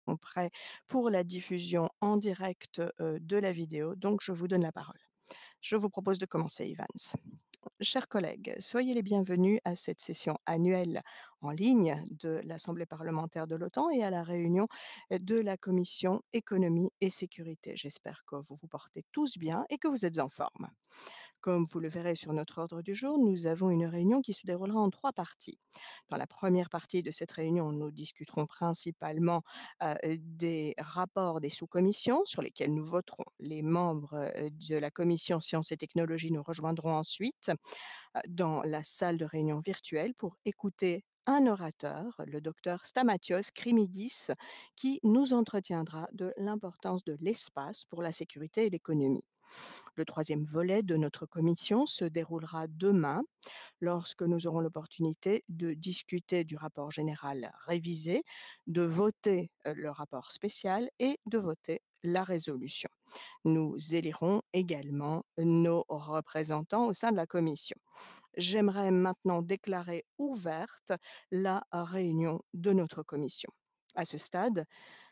prêts pour la diffusion en direct, de la vidéo, donc je vous donne la parole. Je vous propose de commencer, Evans. Chers collègues, soyez les bienvenus à cette session annuelle en ligne de l'Assemblée parlementaire de l'OTAN et à la réunion de la Commission économie et sécurité. J'espère que vous vous portez tous bien et que vous êtes en forme. Comme vous le verrez sur notre ordre du jour, nous avons une réunion qui se déroulera en 3 parties. Dans la première partie de cette réunion, nous discuterons principalement des rapports des sous-commissions sur lesquels nous voterons. Les membres de la commission sciences et technologies nous rejoindront ensuite dans la salle de réunion virtuelle pour écouter un orateur, le docteur Stamatios Krimidis, qui nous entretiendra de l'importance de l'espace pour la sécurité et l'économie. Le troisième volet de notre commission se déroulera demain lorsque nous aurons l'opportunité de discuter du rapport général révisé, de voter le rapport spécial et de voter la résolution. Nous élirons également nos représentants au sein de la commission. J'aimerais maintenant déclarer ouverte la réunion de notre commission. À ce stade,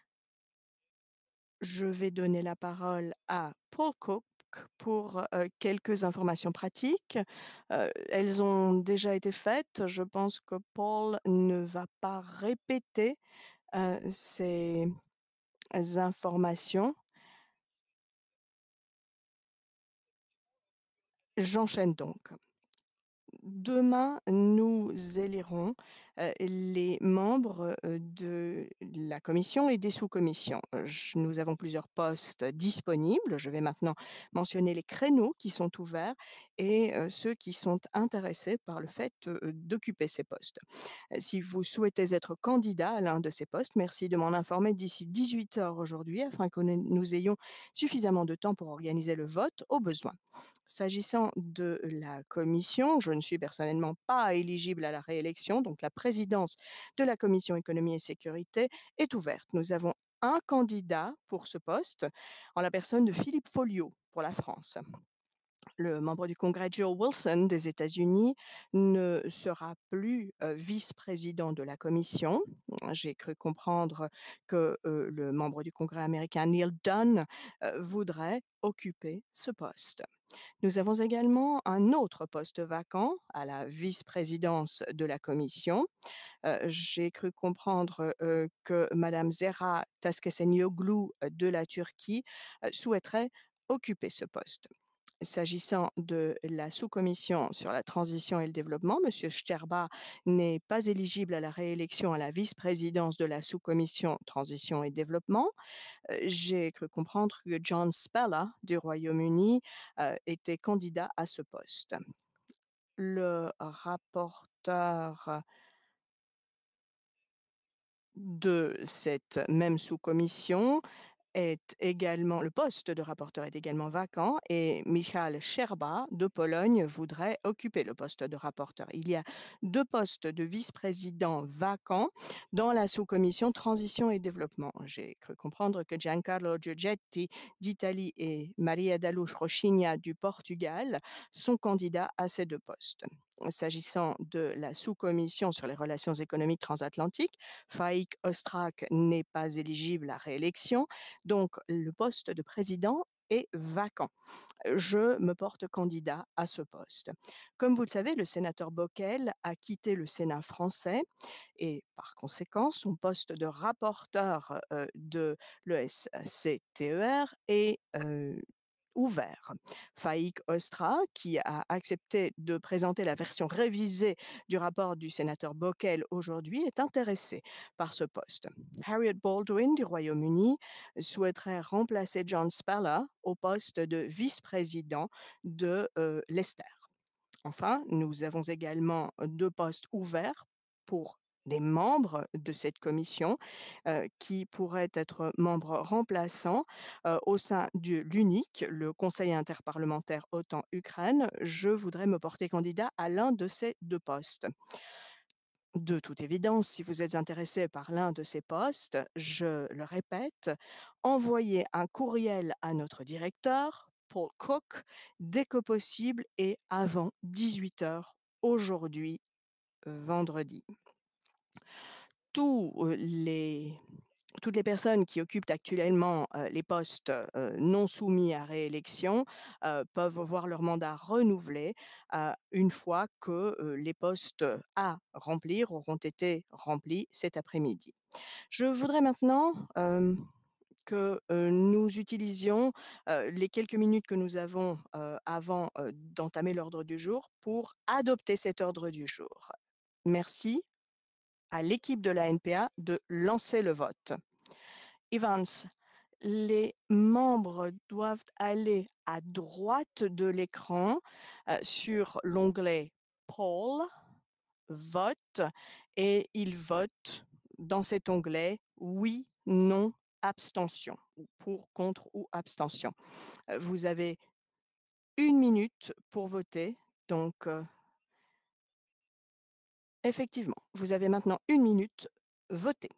je vais donner la parole à Paul Cook pour quelques informations pratiques. Elles ont déjà été faites. Je pense que Paul ne va pas répéter ces informations. J'enchaîne donc. Demain, nous élirons les membres de la commission et des sous-commissions. Nous avons plusieurs postes disponibles. Je vais maintenant mentionner les créneaux qui sont ouverts et ceux qui sont intéressés par le fait d'occuper ces postes. Si vous souhaitez être candidat à l'un de ces postes, merci de m'en informer d'ici 18 heures aujourd'hui afin que nous ayons suffisamment de temps pour organiser le vote au besoin. S'agissant de la commission, je ne suis personnellement pas éligible à la réélection, donc la présidence de la commission économie et sécurité est ouverte. Nous avons un candidat pour ce poste en la personne de Philippe Folliot pour la France. Le membre du Congrès Joe Wilson des États-Unis ne sera plus vice-président de la commission. J'ai cru comprendre que le membre du Congrès américain Neil Dunn voudrait occuper ce poste. Nous avons également un autre poste vacant à la vice-présidence de la commission. J'ai cru comprendre que Madame Zehra Taskesenyoglu de la Turquie souhaiterait occuper ce poste. S'agissant de la sous-commission sur la transition et le développement, Monsieur Sterba n'est pas éligible à la réélection à la vice-présidence de la sous-commission transition et développement. J'ai cru comprendre que John Spella du Royaume-Uni était candidat à ce poste. Le rapporteur de cette même sous-commission le poste de rapporteur est également vacant et Michal Scherba de Pologne voudrait occuper le poste de rapporteur. Il y a 2 postes de vice-président vacants dans la sous-commission transition et développement. J'ai cru comprendre que Giancarlo Giorgetti d'Italie et Maria da Luz Rocinha du Portugal sont candidats à ces 2 postes. S'agissant de la sous-commission sur les relations économiques transatlantiques, Faik Ostrak n'est pas éligible à réélection, donc le poste de président est vacant. Je me porte candidat à ce poste. Comme vous le savez, le sénateur Bockel a quitté le Sénat français et par conséquent, son poste de rapporteur de l'ESCTER est ouvert. Faik Ostra, qui a accepté de présenter la version révisée du rapport du sénateur Bockel aujourd'hui, est intéressé par ce poste. Harriet Baldwin du Royaume-Uni souhaiterait remplacer John Spalla au poste de vice-président de l'Ester. Enfin, nous avons également 2 postes ouverts pour des membres de cette commission qui pourraient être membres remplaçants au sein de l'UNIC, le Conseil interparlementaire OTAN-Ukraine. Je voudrais me porter candidat à l'un de ces 2 postes. De toute évidence, si vous êtes intéressé par l'un de ces postes, je le répète, envoyez un courriel à notre directeur, Paul Cook, dès que possible et avant 18 heures aujourd'hui, vendredi. Tous les Toutes les personnes qui occupent actuellement, les postes, non soumis à réélection, peuvent voir leur mandat renouvelé, une fois que, les postes à remplir auront été remplis cet après-midi. Je voudrais maintenant, que, nous utilisions, les quelques minutes que nous avons, avant, d'entamer l'ordre du jour pour adopter cet ordre du jour. Merci à l'équipe de la NPA de lancer le vote. Evans, les membres doivent aller à droite de l'écran, sur l'onglet Poll, Vote, et ils votent dans cet onglet oui, non, abstention, ou pour, contre ou abstention. Vous avez 1 minute pour voter, donc effectivement, vous avez maintenant 1 minute, votez.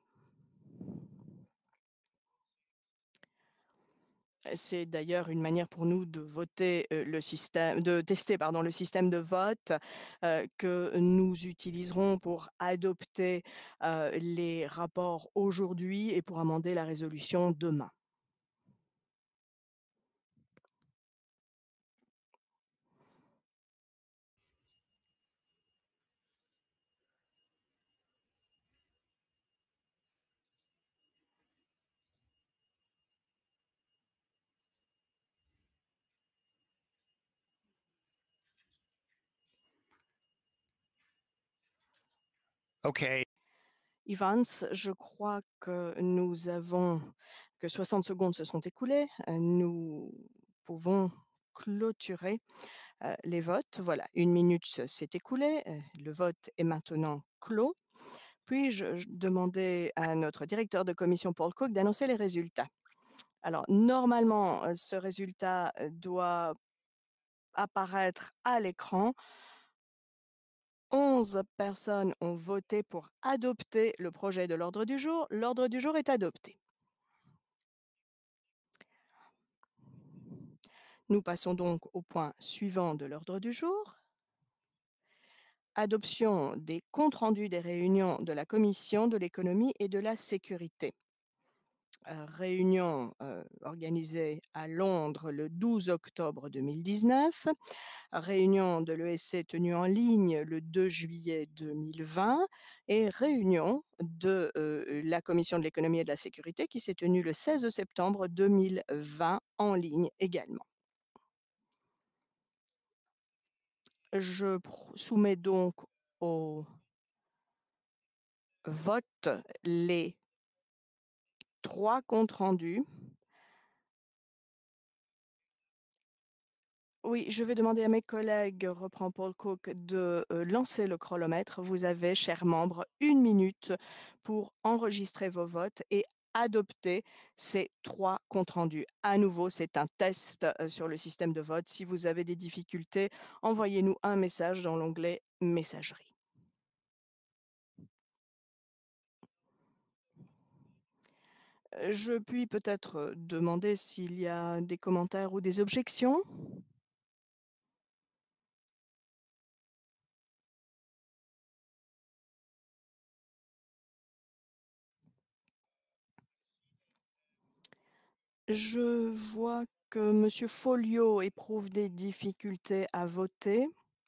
C'est d'ailleurs une manière pour nous de voter, le système de tester pardon, le système de vote, que nous utiliserons pour adopter, les rapports aujourd'hui et pour amender la résolution demain. Okay. Evans, je crois que 60 secondes se sont écoulées. Nous pouvons clôturer, les votes. Voilà, 1 minute s'est écoulée, le vote est maintenant clos. Puis-je demander à notre directeur de commission Paul Cook d'annoncer les résultats? Alors normalement, ce résultat, doit apparaître à l'écran. 11 personnes ont voté pour adopter le projet de l'ordre du jour. L'ordre du jour est adopté. Nous passons donc au point suivant de l'ordre du jour. Adoption des comptes rendus des réunions de la Commission de l'économie et de la sécurité. Réunion, organisée à Londres le 12 octobre 2019. Réunion de l'ESC tenue en ligne le 2 juillet 2020 et réunion de, la Commission de l'économie et de la sécurité qui s'est tenue le 16 septembre 2020 en ligne également. Je soumets donc au vote les 3 comptes rendus. Oui, je vais demander à mes collègues, reprend Paul Cook, de lancer le chronomètre. Vous avez, chers membres, 1 minute pour enregistrer vos votes et adopter ces 3 comptes rendus. À nouveau, c'est un test sur le système de vote. Si vous avez des difficultés, envoyez-nous un message dans l'onglet Messagerie. Je puis peut-être demander s'il y a des commentaires ou des objections? Je vois que Monsieur Folliot éprouve des difficultés à voter.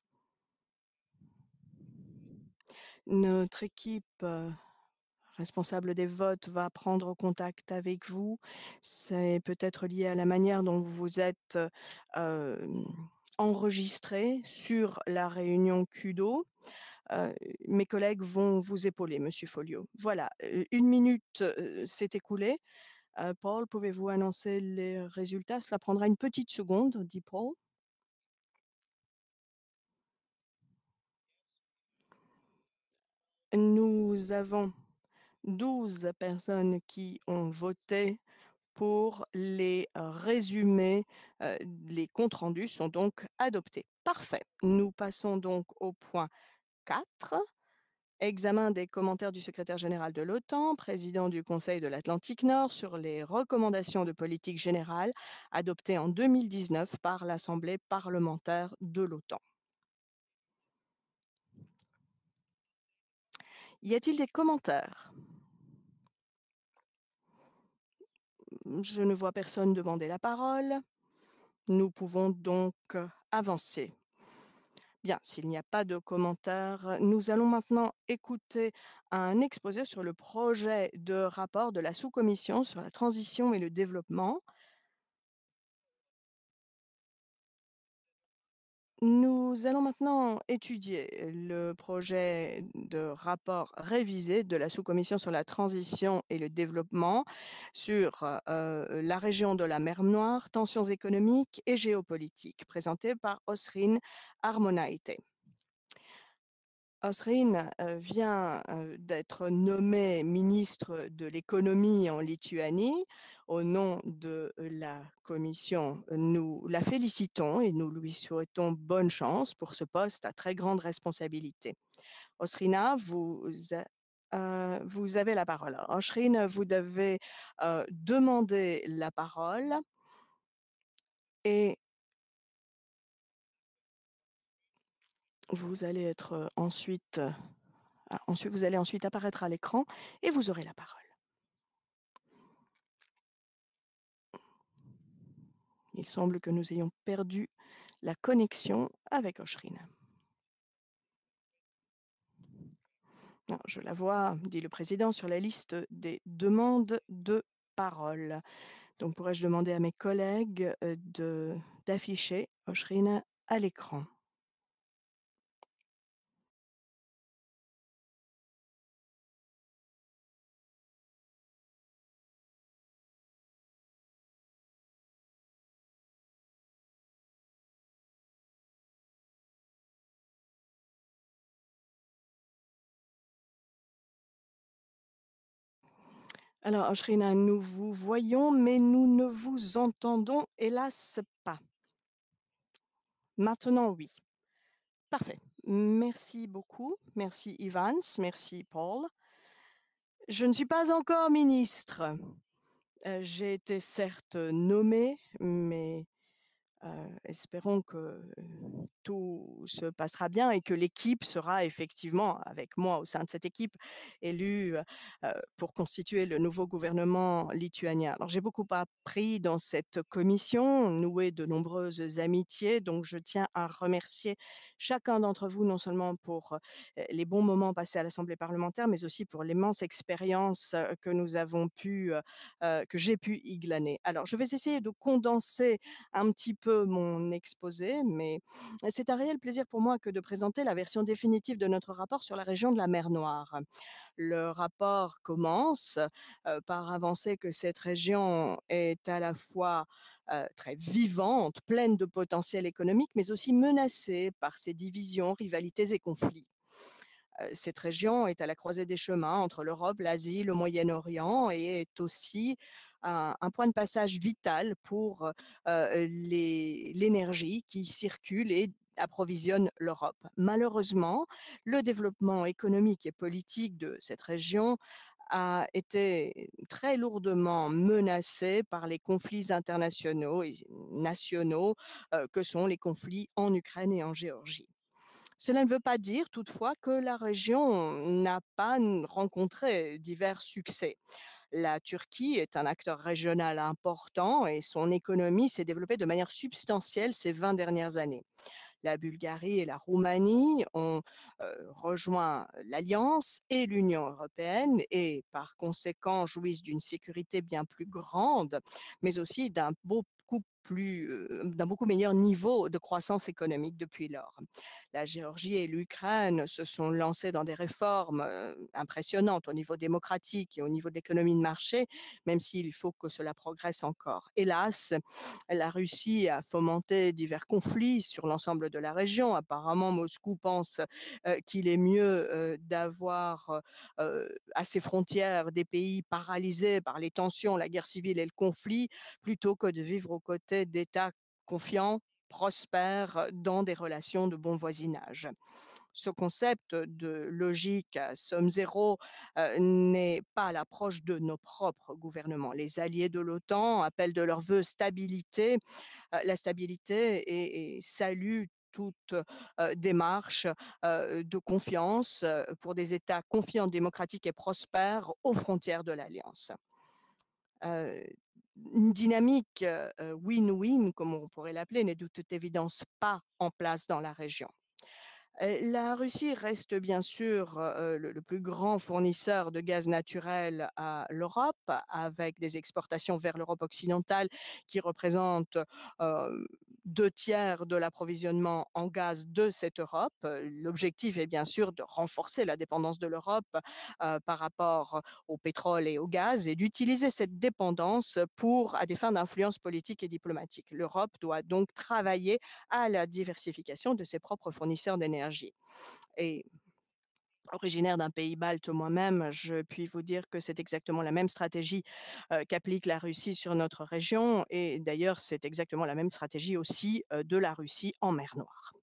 Notre équipe, responsable des votes va prendre contact avec vous. C'est peut-être lié à la manière dont vous êtes, hem, enregistré sur la réunion Kudo. Heu, Mes collègues vont vous épauler, Monsieur Folliot. Voilà, 1 minute, s'est écoulée. Paul, pouvez-vous annoncer les résultats? Cela prendra une petite seconde, dit Paul. Nous avons 12 personnes qui ont voté pour les résumés, les comptes rendus sont donc adoptés. Parfait. Nous passons donc au point 4, examen des commentaires du secrétaire général de l'OTAN, président du Conseil de l'Atlantique Nord sur les recommandations de politique générale adoptées en 2019 par l'Assemblée parlementaire de l'OTAN. Y a-t-il des commentaires? Je ne vois personne demander la parole. Nous pouvons donc avancer. Bien, s'il n'y a pas de commentaires, nous allons maintenant écouter un exposé sur le projet de rapport de la sous-commission sur la transition et le développement. Nous allons maintenant étudier le projet de rapport révisé de la sous-commission sur la transition et le développement sur la région de la mer Noire, tensions économiques et géopolitiques, présenté par Osrin Armonaite. Osrin vient d'être nommé ministre de l'économie en Lituanie. Au nom de la commission, nous la félicitons et nous lui souhaitons bonne chance pour ce poste à très grande responsabilité. Osrina, vous avez la parole. Osrin, vous devez demander la parole et vous allez être ensuite vous allez ensuite apparaître à l'écran et vous aurez la parole. Il semble que nous ayons perdu la connexion avec Oshrin. Non, je la vois, dit le président, sur la liste des demandes de parole. Donc pourrais-je demander à mes collègues d'afficher Oshrin à l'écran. Alors, Oshrina, nous vous voyons, mais nous ne vous entendons hélas pas. Maintenant, oui. Parfait. Merci beaucoup. Merci Evans. Merci Paul. Je ne suis pas encore ministre. J'ai été certes nommée, mais espérons que tout se passera bien et que l'équipe sera effectivement, avec moi au sein de cette équipe, élue pour constituer le nouveau gouvernement lituanien. Alors j'ai beaucoup appris dans cette commission, noué de nombreuses amitiés, donc je tiens à remercier chacun d'entre vous, non seulement pour les bons moments passés à l'Assemblée parlementaire, mais aussi pour l'immense expérience que nous avons que j'ai pu y glaner. Alors je vais essayer de condenser un petit peu mon exposé, mais c'est un réel plaisir pour moi que de présenter la version définitive de notre rapport sur la région de la mer Noire. Le rapport commence par avancer que cette région est à la fois très vivante, pleine de potentiel économique, mais aussi menacée par ses divisions, rivalités et conflits. Cette région est à la croisée des chemins entre l'Europe, l'Asie, le Moyen-Orient et est aussi un point de passage vital pour l'énergie qui circule et approvisionne l'Europe. Malheureusement, le développement économique et politique de cette région a été très lourdement menacé par les conflits internationaux et nationaux que sont les conflits en Ukraine et en Géorgie. Cela ne veut pas dire toutefois que la région n'a pas rencontré divers succès. La Turquie est un acteur régional important et son économie s'est développée de manière substantielle ces 20 dernières années. La Bulgarie et la Roumanie ont rejoint l'Alliance et l'Union européenne et par conséquent jouissent d'une sécurité bien plus grande, mais aussi d'un beaucoup meilleur niveau de croissance économique depuis lors. La Géorgie et l'Ukraine se sont lancées dans des réformes impressionnantes au niveau démocratique et au niveau de l'économie de marché, même s'il faut que cela progresse encore. Hélas, la Russie a fomenté divers conflits sur l'ensemble de la région. Apparemment, Moscou pense qu'il est mieux d'avoir à ses frontières des pays paralysés par les tensions, la guerre civile et le conflit, plutôt que de vivre aux côtés d'États confiants, prospères, dans des relations de bon voisinage. Ce concept de logique à somme zéro n'est pas à l'approche de nos propres gouvernements. Les alliés de l'OTAN appellent de leur vœu la stabilité et saluent toute démarche de confiance pour des États confiants, démocratiques et prospères aux frontières de l'Alliance. Heu, une dynamique, win-win, comme on pourrait l'appeler, n'est de toute évidence pas en place dans la région. La Russie reste bien sûr, le plus grand fournisseur de gaz naturel à l'Europe, avec des exportations vers l'Europe occidentale qui représentent, heu, 2/3 de l'approvisionnement en gaz de cette Europe. L'objectif est bien sûr de renforcer la dépendance de l'Europe, par rapport au pétrole et au gaz et d'utiliser cette dépendance pour à des fins d'influence politique et diplomatique. L'Europe doit donc travailler à la diversification de ses propres fournisseurs d'énergie. Et originaire d'un pays balte moi-même, je puis vous dire que c'est exactement la même stratégie qu'applique la Russie sur notre région. Et d'ailleurs, c'est exactement la même stratégie aussi de la Russie en mer Noire.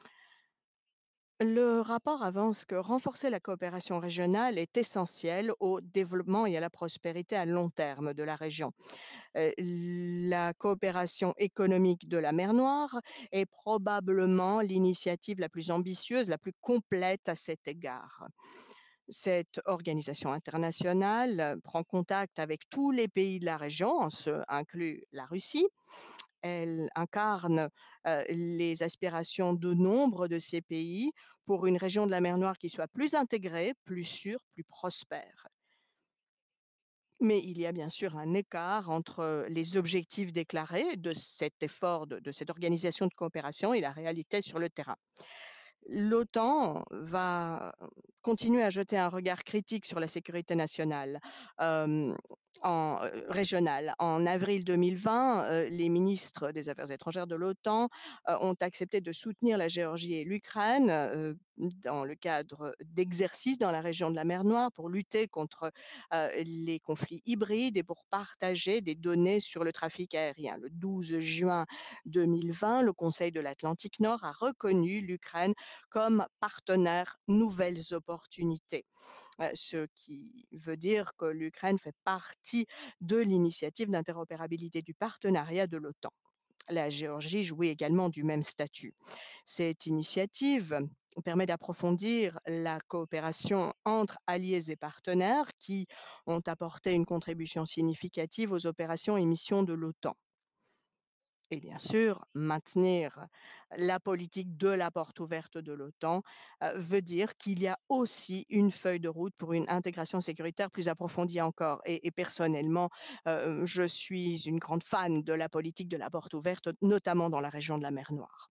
Le rapport avance que renforcer la coopération régionale est essentiel au développement et à la prospérité à long terme de la région. La coopération économique de la mer Noire est probablement l'initiative la plus ambitieuse, la plus complète à cet égard. Cette organisation internationale prend contact avec tous les pays de la région, ce inclut la Russie. Elle incarne les aspirations de nombre de ces pays pour une région de la mer Noire qui soit plus intégrée, plus sûre, plus prospère. Mais il y a bien sûr un écart entre les objectifs déclarés de cet effort, de cette organisation de coopération et la réalité sur le terrain. L'OTAN va continuer à jeter un regard critique sur la sécurité nationale, hem, régionale. En avril 2020, les ministres des Affaires étrangères de l'OTAN, ont accepté de soutenir la Géorgie et l'Ukraine, dans le cadre d'exercices dans la région de la mer Noire pour lutter contre, les conflits hybrides et pour partager des données sur le trafic aérien. Le 12 juin 2020, le Conseil de l'Atlantique Nord a reconnu l'Ukraine comme partenaire nouvelles opportunités. Ce qui veut dire que l'Ukraine fait partie de l'initiative d'interopérabilité du partenariat de l'OTAN. La Géorgie jouit également du même statut. Cette initiative permet d'approfondir la coopération entre alliés et partenaires qui ont apporté une contribution significative aux opérations et missions de l'OTAN. Et bien sûr, maintenir la politique de la porte ouverte de l'OTAN veut dire qu'il y a aussi une feuille de route pour une intégration sécuritaire plus approfondie encore. Et personnellement, je suis une grande fan de la politique de la porte ouverte, notamment dans la région de la mer Noire.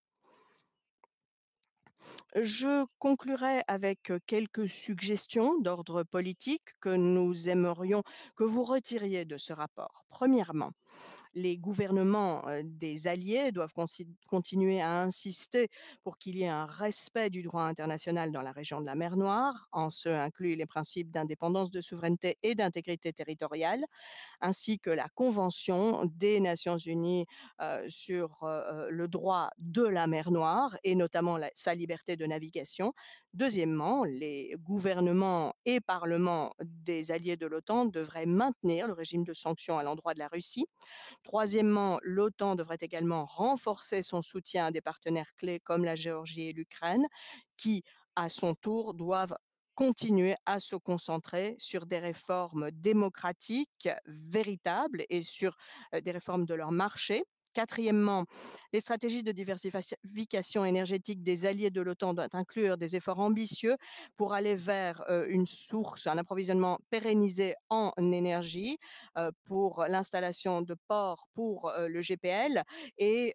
Je conclurai avec quelques suggestions d'ordre politique que nous aimerions que vous retiriez de ce rapport. Premièrement, les gouvernements des alliés doivent continuer à insister pour qu'il y ait un respect du droit international dans la région de la mer Noire, en ce inclut les principes d'indépendance, de souveraineté et d'intégrité territoriale, ainsi que la Convention des Nations Unies sur le droit de la mer Noire et notamment sa liberté de navigation. Deuxièmement, les gouvernements et parlements des alliés de l'OTAN devraient maintenir le régime de sanctions à l'endroit de la Russie. Troisièmement, l'OTAN devrait également renforcer son soutien à des partenaires clés comme la Géorgie et l'Ukraine, qui, à son tour, doivent continuer à se concentrer sur des réformes démocratiques véritables et sur des réformes de leur marché. Quatrièmement, les stratégies de diversification énergétique des alliés de l'OTAN doivent inclure des efforts ambitieux pour aller vers une source, un approvisionnement pérennisé en énergie, pour l'installation de ports pour le GPL et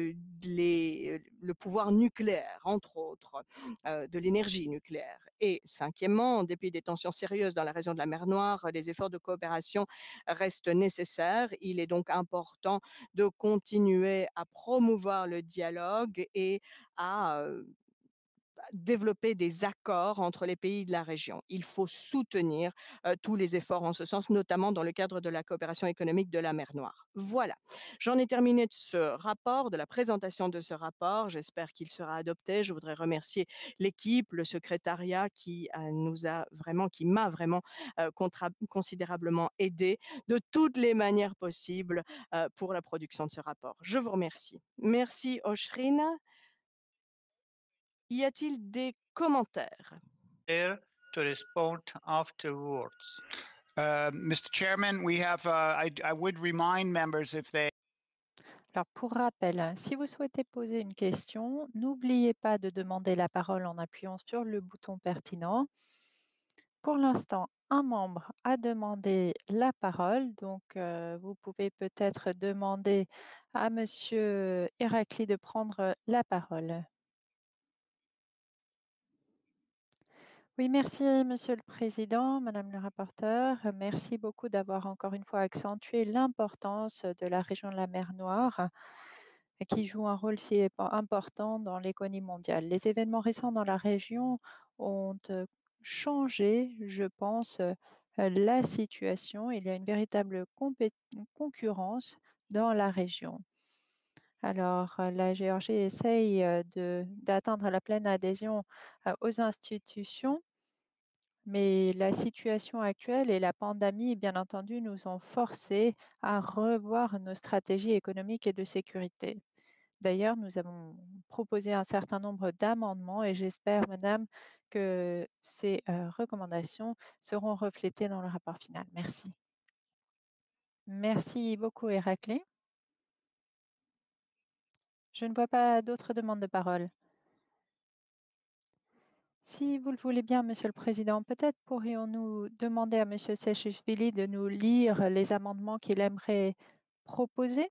le pouvoir nucléaire, entre autres, de l'énergie nucléaire. Et cinquièmement, en dépit des tensions sérieuses dans la région de la mer Noire, les efforts de coopération restent nécessaires. Il est donc important de continuer à promouvoir le dialogue et à développer des accords entre les pays de la région. Il faut soutenir tous les efforts en ce sens, notamment dans le cadre de la coopération économique de la mer Noire. Voilà, j'en ai terminé de ce rapport, de la présentation de ce rapport. J'espère qu'il sera adopté. Je voudrais remercier l'équipe, le secrétariat qui m'a vraiment considérablement aidé de toutes les manières possibles pour la production de ce rapport. Je vous remercie. Merci Oshrin. Y a-t-il des commentaires? There to respond afterwards. Mr. Chairman, I would remind members if they Alors, pour rappel, si vous souhaitez poser une question, n'oubliez pas de demander la parole en appuyant sur le bouton pertinent. Pour l'instant, un membre a demandé la parole, donc vous pouvez peut-être demander à Monsieur Héracli de prendre la parole. Oui, merci Monsieur le Président, Madame le rapporteur. Merci beaucoup d'avoir encore une fois accentué l'importance de la région de la mer Noire qui joue un rôle si important dans l'économie mondiale. Les événements récents dans la région ont changé, je pense, la situation. Il y a une véritable concurrence dans la région. Alors, la Géorgie essaye d'atteindre la pleine adhésion aux institutions, mais la situation actuelle et la pandémie, bien entendu, nous ont forcés à revoir nos stratégies économiques et de sécurité. D'ailleurs, nous avons proposé un certain nombre d'amendements et j'espère, madame, que ces recommandations seront reflétées dans le rapport final. Merci. Merci beaucoup, Héraclée. Je ne vois pas d'autres demandes de parole. Si vous le voulez bien, Monsieur le Président, peut-être pourrions-nous demander à Monsieur Sechishvili de nous lire les amendements qu'il aimerait proposer?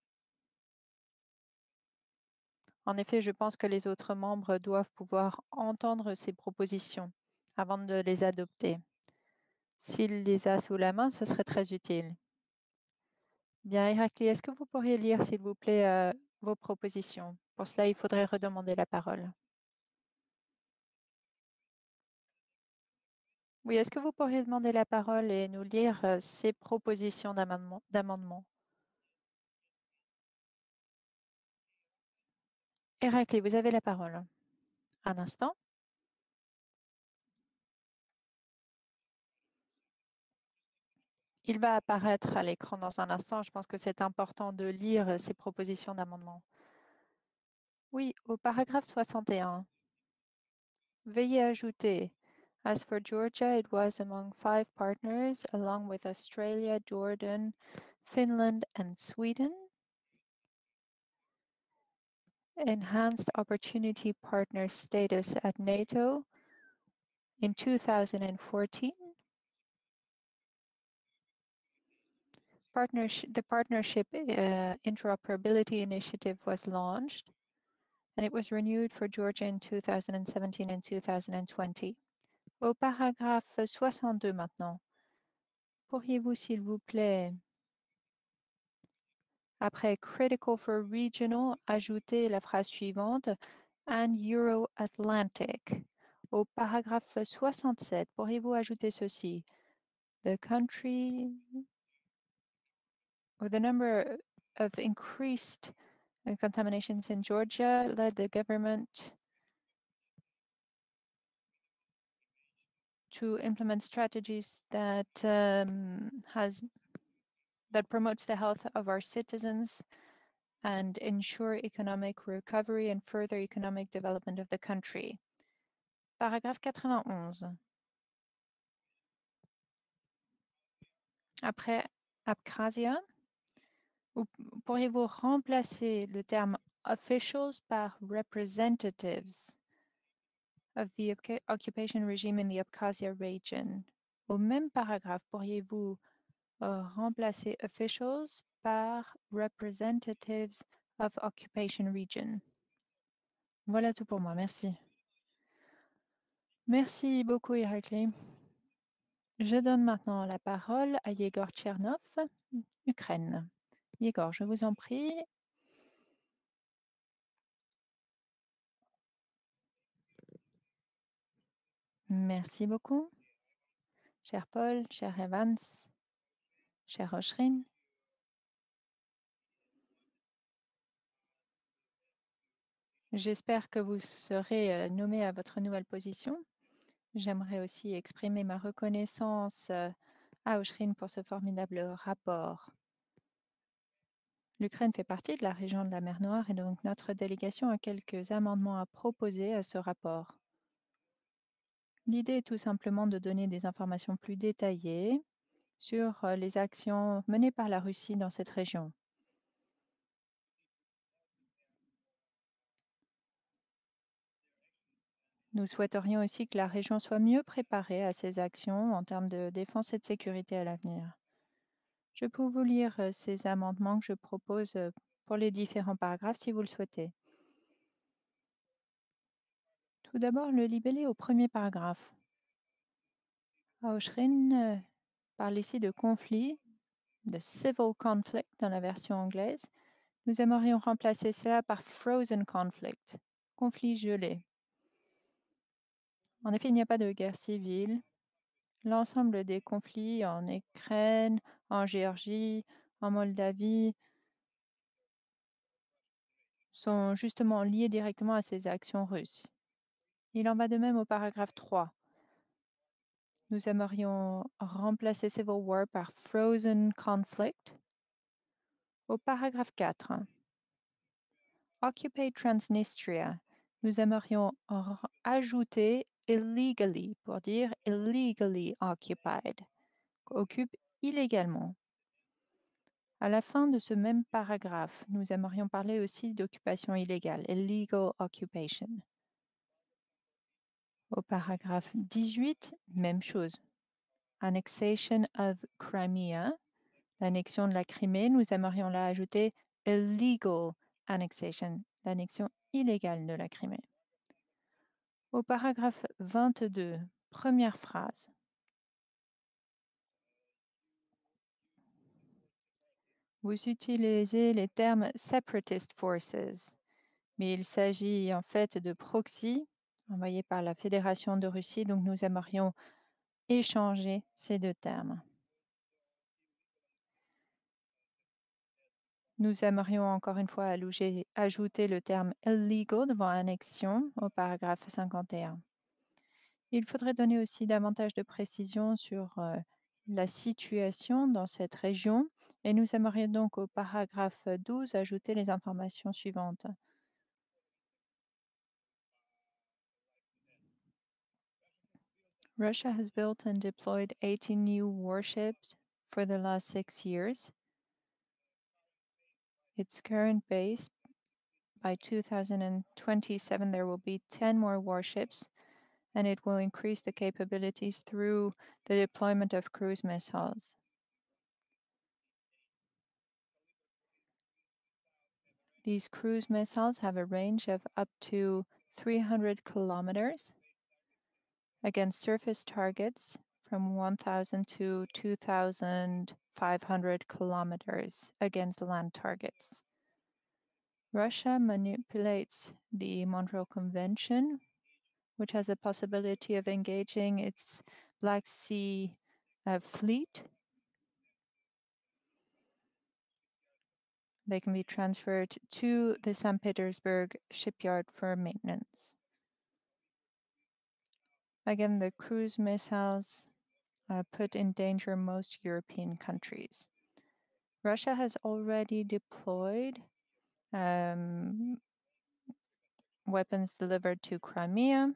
En effet, je pense que les autres membres doivent pouvoir entendre ces propositions avant de les adopter. S'il les a sous la main, ce serait très utile. Bien, Héraclée, est-ce que vous pourriez lire, s'il vous plaît, vos propositions? Pour cela, il faudrait redemander la parole. Oui, est-ce que vous pourriez demander la parole et nous lire ces propositions d'amendement? Héraclée, vous avez la parole. Un instant. Il va apparaître à l'écran dans un instant. Je pense que c'est important de lire ces propositions d'amendement. Oui, au paragraphe 61. Veuillez ajouter As for Georgia, it was among 5 partners, along with Australia, Jordan, Finland, and Sweden. Enhanced opportunity partner status at NATO in 2014. The partnership interoperability initiative was launched, and it was renewed for Georgia in 2017 and 2020. Au paragraphe 62 maintenant. Pourriez-vous, s'il vous plaît, après critical for regional, ajouter la phrase suivante and Euro-Atlantic. Au paragraphe 67, pourriez-vous ajouter ceci? The country or the number of increased contaminations in Georgia led the government to implement strategies that promotes the health of our citizens and ensure economic recovery and further economic development of the country. Paragraphe 91. Après Abkhazia, pourriez-vous remplacer le terme officials par representatives of the occupation regime in the Abkhazia region? Au même paragraphe, pourriez-vous remplacer officials par representatives of occupation region? Voilà tout pour moi. Merci. Merci beaucoup, Irakli. Je donne maintenant la parole à Yegor Tchernov, Ukraine. Yegor, je vous en prie. Merci beaucoup. Cher Paul, cher Evans, cher Oshrin. J'espère que vous serez nommé à votre nouvelle position. J'aimerais aussi exprimer ma reconnaissance à Oshrin pour ce formidable rapport. L'Ukraine fait partie de la région de la mer Noire et donc notre délégation a quelques amendements à proposer à ce rapport. L'idée est tout simplement de donner des informations plus détaillées sur les actions menées par la Russie dans cette région. Nous souhaiterions aussi que la région soit mieux préparée à ces actions en termes de défense et de sécurité à l'avenir. Je peux vous lire ces amendements que je propose pour les différents paragraphes si vous le souhaitez. Tout d'abord, le libellé au premier paragraphe. Auschrin parle ici de conflit, de civil conflict dans la version anglaise. Nous aimerions remplacer cela par frozen conflict, conflit gelé. En effet, il n'y a pas de guerre civile. L'ensemble des conflits en Ukraine, en Géorgie, en Moldavie sont justement liés directement à ces actions russes. Il en va de même au paragraphe 3. Nous aimerions remplacer civil war par frozen conflict. Au paragraphe 4, Occupied Transnistria, nous aimerions ajouter illegally pour dire illegally occupied, occupe illégalement. À la fin de ce même paragraphe, nous aimerions parler aussi d'occupation illégale, illegal occupation. Au paragraphe 18, même chose. Annexation of Crimea, l'annexion de la Crimée, nous aimerions là ajouter illegal annexation, l'annexion illégale de la Crimée. Au paragraphe 22, première phrase. Vous utilisez les termes separatist forces, mais il s'agit en fait de proxy envoyés par la Fédération de Russie, donc nous aimerions échanger ces deux termes. Nous aimerions encore une fois ajouter le terme illegal devant annexion au paragraphe 51. Il faudrait donner aussi davantage de précision sur la situation dans cette région et nous aimerions donc au paragraphe 12 ajouter les informations suivantes. Russia has built and deployed 18 new warships for the last 6 years. Its current base, by 2027, there will be 10 more warships, and it will increase the capabilities through the deployment of cruise missiles. These cruise missiles have a range of up to 300 kilometers against surface targets from 1,000 to 2,500 kilometers against land targets. Russia manipulates the Montreal Convention, which has a possibility of engaging its Black Sea fleet. They can be transferred to the St. Petersburg shipyard for maintenance. Again, the cruise missiles put in danger most European countries. Russia has already deployed weapons delivered to Crimea.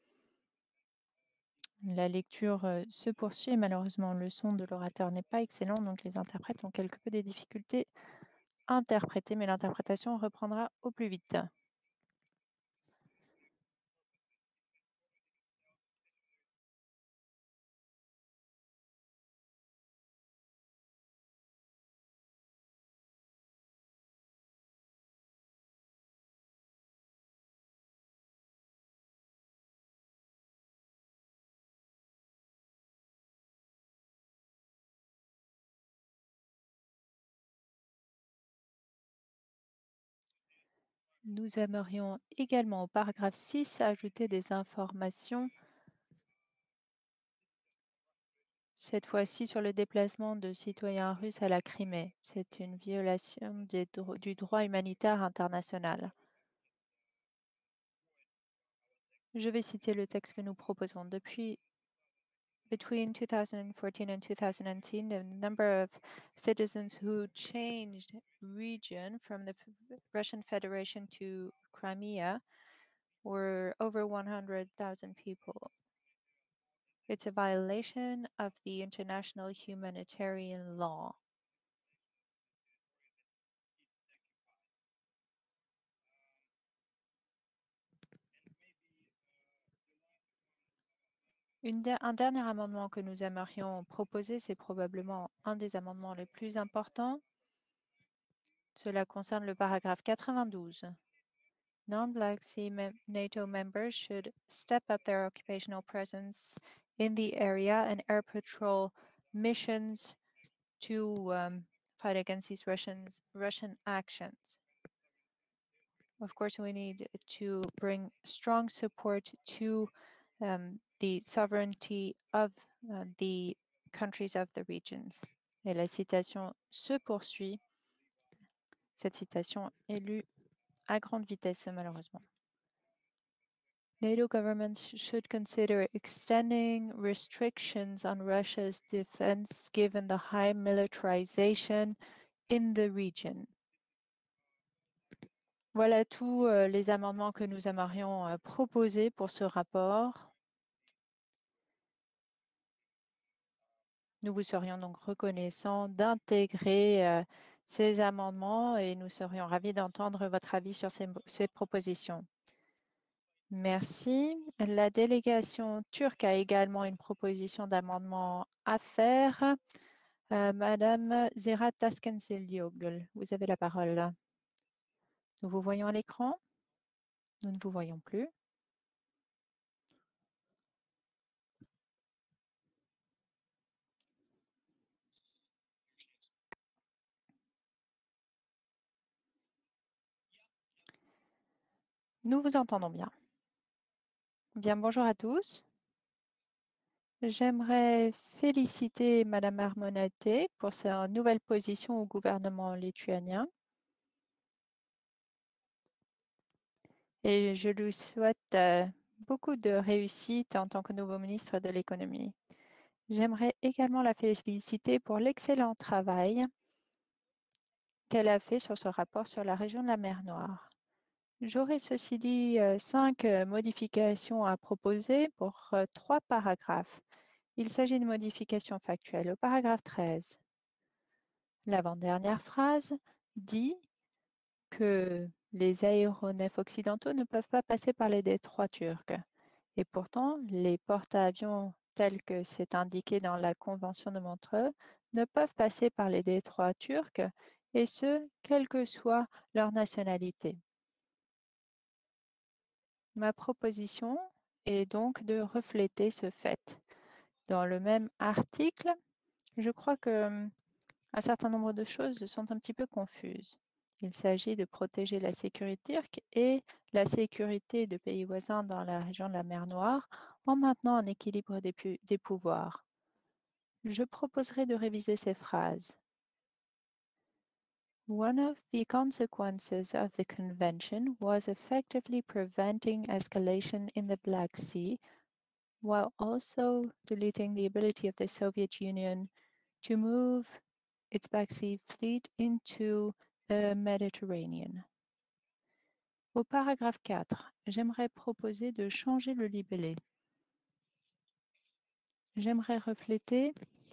La lecture se poursuit et malheureusement le son de l'orateur n'est pas excellent, donc les interprètes ont quelque peu des difficultés à interpréter, mais l'interprétation reprendra au plus vite. Nous aimerions également au paragraphe 6 ajouter des informations, cette fois-ci sur le déplacement de citoyens russes à la Crimée. C'est une violation du droit humanitaire international. Je vais citer le texte que nous proposons. Between 2014 and 2010, the number of citizens who changed region from the Russian Federation to Crimea were over 100,000 people. It's a violation of the international humanitarian law. Un dernier amendement que nous aimerions proposer, c'est probablement un des amendements les plus importants. Cela concerne le paragraphe 92. Non-Black Sea NATO members should step up their occupational presence in the area and air patrol missions to fight against these Russian actions. Of course, we need to bring strong support to the sovereignty of the countries of the regions. Et la citation se poursuit. Cette citation est lue à grande vitesse, malheureusement. NATO governments should consider extending restrictions on Russia's defense given the high militarization in the region. Voilà tous les amendements que nous aimerions proposer pour ce rapport. Nous vous serions donc reconnaissants d'intégrer ces amendements et nous serions ravis d'entendre votre avis sur ces propositions. Merci. La délégation turque a également une proposition d'amendement à faire. Madame Zera Taskensilyoglu, vous avez la parole. Nous vous voyons à l'écran. Nous ne vous voyons plus. Nous vous entendons bien. Bien, bonjour à tous. J'aimerais féliciter Madame Armonaite pour sa nouvelle position au gouvernement lituanien. Et je lui souhaite beaucoup de réussite en tant que nouveau ministre de l'économie. J'aimerais également la féliciter pour l'excellent travail qu'elle a fait sur ce rapport sur la région de la mer Noire. J'aurais ceci dit 5 modifications à proposer pour 3 paragraphes. Il s'agit de modifications factuelles. Au paragraphe 13, l'avant-dernière phrase dit que les aéronefs occidentaux ne peuvent pas passer par les détroits turcs. Et pourtant, les porte-avions tels que c'est indiqué dans la Convention de Montreux ne peuvent passer par les détroits turcs, et ce, quelle que soit leur nationalité. Ma proposition est donc de refléter ce fait. Dans le même article, je crois que un certain nombre de choses sont un petit peu confuses. Il s'agit de protéger la sécurité turque et la sécurité de pays voisins dans la région de la mer Noire en maintenant un équilibre des pouvoirs. Je proposerai de réviser ces phrases. One of the consequences of the convention was effectively preventing escalation in the Black Sea, while also deleting the ability of the Soviet Union to move its Black Sea fleet into the Mediterranean. Au paragraphe 4, j'aimerais proposer de changer le libellé. J'aimerais refléter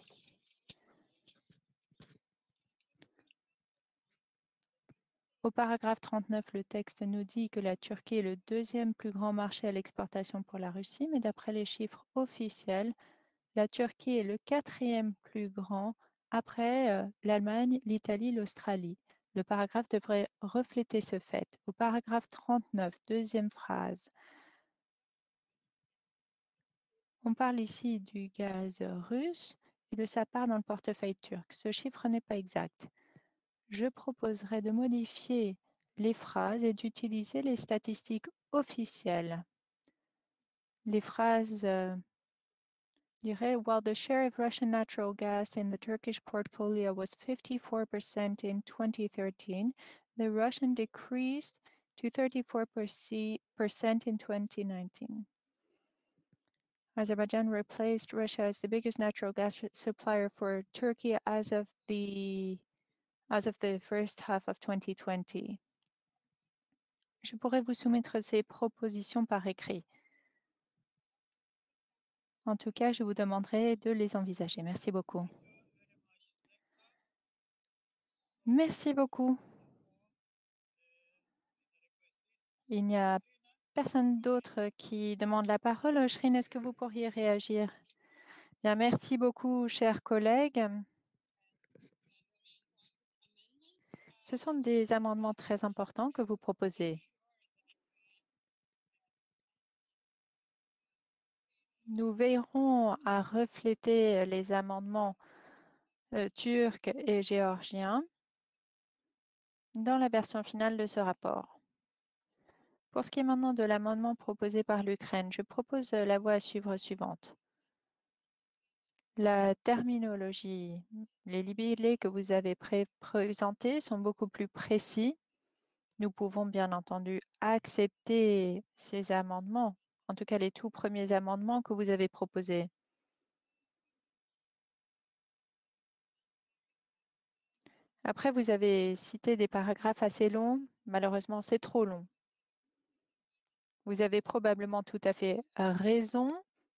au paragraphe 39, le texte nous dit que la Turquie est le deuxième plus grand marché à l'exportation pour la Russie, mais d'après les chiffres officiels, la Turquie est le quatrième plus grand après l'Allemagne, l'Italie, l'Australie. Le paragraphe devrait refléter ce fait. Au paragraphe 39, deuxième phrase, on parle ici du gaz russe et de sa part dans le portefeuille turc. Ce chiffre n'est pas exact. Je proposerai de modifier les phrases et d'utiliser les statistiques officielles. Les phrases diraient While the share of Russian natural gas in the Turkish portfolio was 54% in 2013, the Russian decreased to 34% in 2019. Azerbaijan replaced Russia as the biggest natural gas supplier for Turkey as of the first half of 2020. Je pourrais vous soumettre ces propositions par écrit. En tout cas, je vous demanderai de les envisager. Merci beaucoup. Merci beaucoup. Il n'y a personne d'autre qui demande la parole. Shrine, est-ce que vous pourriez réagir? Bien, merci beaucoup, chers collègues. Ce sont des amendements très importants que vous proposez. Nous veillerons à refléter les amendements turcs et géorgiens dans la version finale de ce rapport. Pour ce qui est maintenant de l'amendement proposé par l'Ukraine, je propose la voie à suivre suivante. La terminologie, les libellés que vous avez présentés sont beaucoup plus précis. Nous pouvons bien entendu accepter ces amendements, en tout cas les tout premiers amendements que vous avez proposés. Après, vous avez cité des paragraphes assez longs. Malheureusement, c'est trop long. Vous avez probablement tout à fait raison.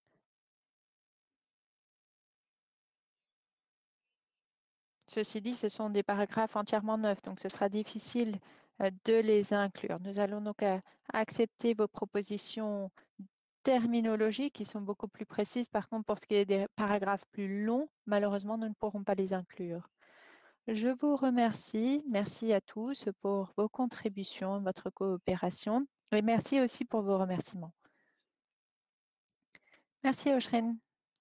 Ceci dit, ce sont des paragraphes entièrement neufs, donc ce sera difficile de les inclure. Nous allons donc accepter vos propositions terminologiques qui sont beaucoup plus précises. Par contre, pour ce qui est des paragraphes plus longs, malheureusement, nous ne pourrons pas les inclure. Je vous remercie. Merci à tous pour vos contributions, votre coopération et merci aussi pour vos remerciements. Merci, Oshrin.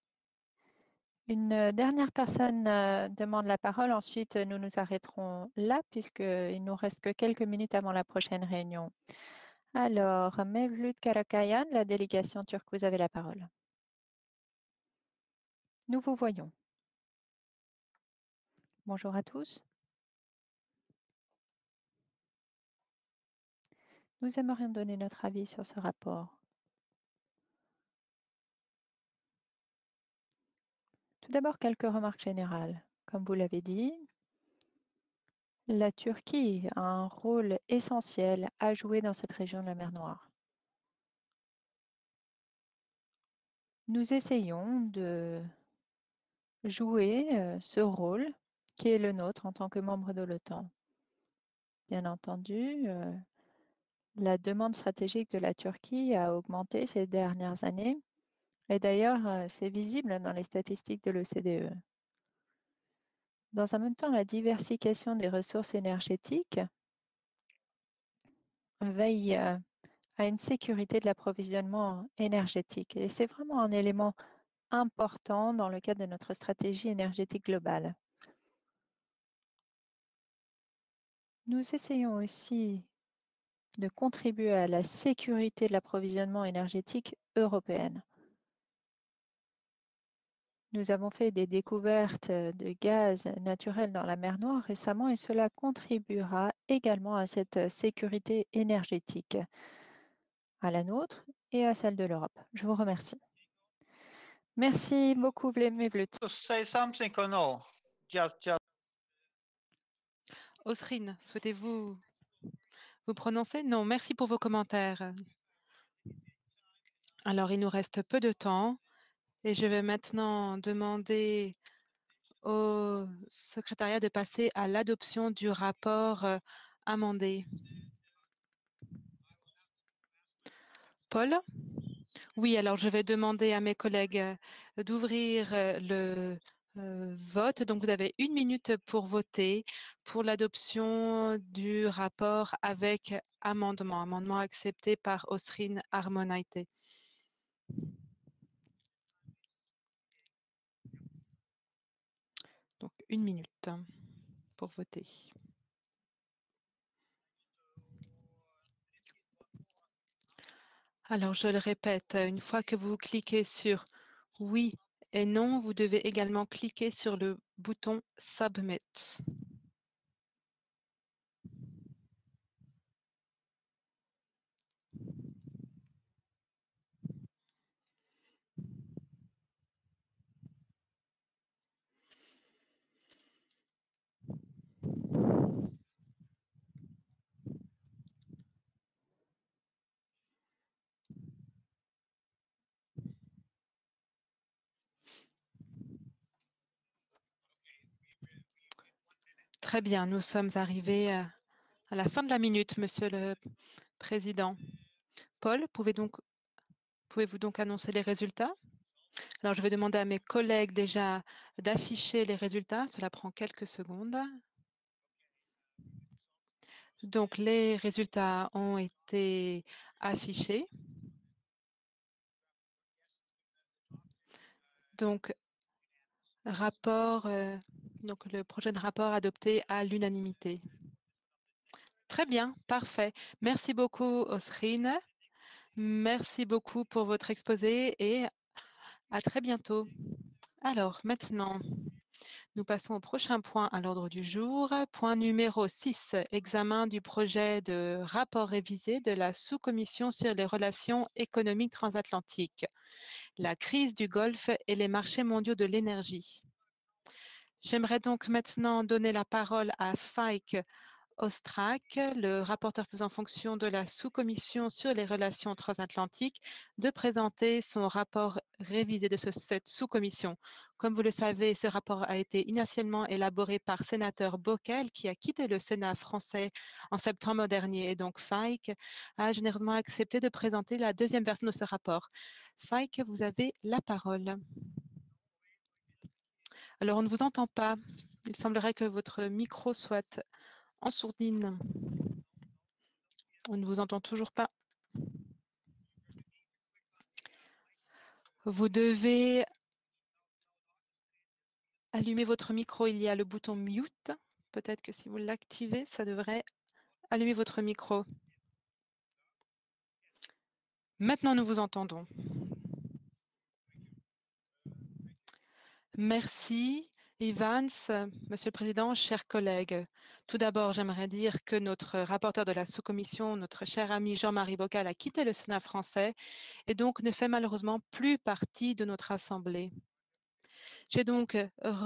Une dernière personne demande la parole. Ensuite, nous nous arrêterons là puisqu'il nous reste que quelques minutes avant la prochaine réunion. Alors, Mevlut Karakayan, la délégation turque, vous avez la parole. Nous vous voyons. Bonjour à tous. Nous aimerions donner notre avis sur ce rapport. Tout d'abord, quelques remarques générales. Comme vous l'avez dit, la Turquie a un rôle essentiel à jouer dans cette région de la mer Noire. Nous essayons de jouer ce rôle qui est le nôtre en tant que membre de l'OTAN. Bien entendu, la demande stratégique de la Turquie a augmenté ces dernières années et d'ailleurs, c'est visible dans les statistiques de l'OCDE. Dans un même temps, la diversification des ressources énergétiques veille à une sécurité de l'approvisionnement énergétique et c'est vraiment un élément important dans le cadre de notre stratégie énergétique globale. Nous essayons aussi de contribuer à la sécurité de l'approvisionnement énergétique européenne. Nous avons fait des découvertes de gaz naturel dans la mer Noire récemment et cela contribuera également à cette sécurité énergétique, à la nôtre et à celle de l'Europe. Je vous remercie. Merci beaucoup, Mevlut. To say something or no? Just Osrine, souhaitez-vous vous prononcer? Non, merci pour vos commentaires. Alors, il nous reste peu de temps et je vais maintenant demander au secrétariat de passer à l'adoption du rapport amendé. Paul? Oui, alors je vais demander à mes collègues d'ouvrir le vote. Donc, vous avez 1 minute pour voter pour l'adoption du rapport avec amendement. Amendement accepté par Osrine Armonaite. Donc, 1 minute pour voter. Alors, je le répète, une fois que vous cliquez sur « Oui » et « Non », vous devez également cliquer sur le bouton « Submit ». Très bien, nous sommes arrivés à la fin de la minute, Monsieur le Président. Paul, pouvez-vous donc annoncer les résultats? Alors, je vais demander à mes collègues déjà d'afficher les résultats. Cela prend quelques secondes. Donc, les résultats ont été affichés. Donc, le projet de rapport adopté à l'unanimité. Très bien, parfait. Merci beaucoup, Osrine. Merci beaucoup pour votre exposé et à très bientôt. Alors, maintenant, nous passons au prochain point à l'ordre du jour. Point numéro 6, examen du projet de rapport révisé de la sous-commission sur les relations économiques transatlantiques, la crise du Golfe et les marchés mondiaux de l'énergie. J'aimerais donc maintenant donner la parole à Faik Ostrak, le rapporteur faisant fonction de la sous-commission sur les relations transatlantiques, de présenter son rapport révisé de cette sous-commission. Comme vous le savez, ce rapport a été initialement élaboré par sénateur Bockel, qui a quitté le Sénat français en septembre dernier. Et donc, Faik a généreusement accepté de présenter la deuxième version de ce rapport. Faik, vous avez la parole. Alors, on ne vous entend pas. Il semblerait que votre micro soit en sourdine. On ne vous entend toujours pas. Vous devez allumer votre micro. Il y a le bouton mute. Peut-être que si vous l'activez, ça devrait allumer votre micro. Maintenant, nous vous entendons. Merci. Evans, Monsieur le Président, chers collègues. Tout d'abord, j'aimerais dire que notre rapporteur de la sous-commission, notre cher ami Jean-Marie Bockel, a quitté le Sénat français et donc ne fait malheureusement plus partie de notre Assemblée. J'ai donc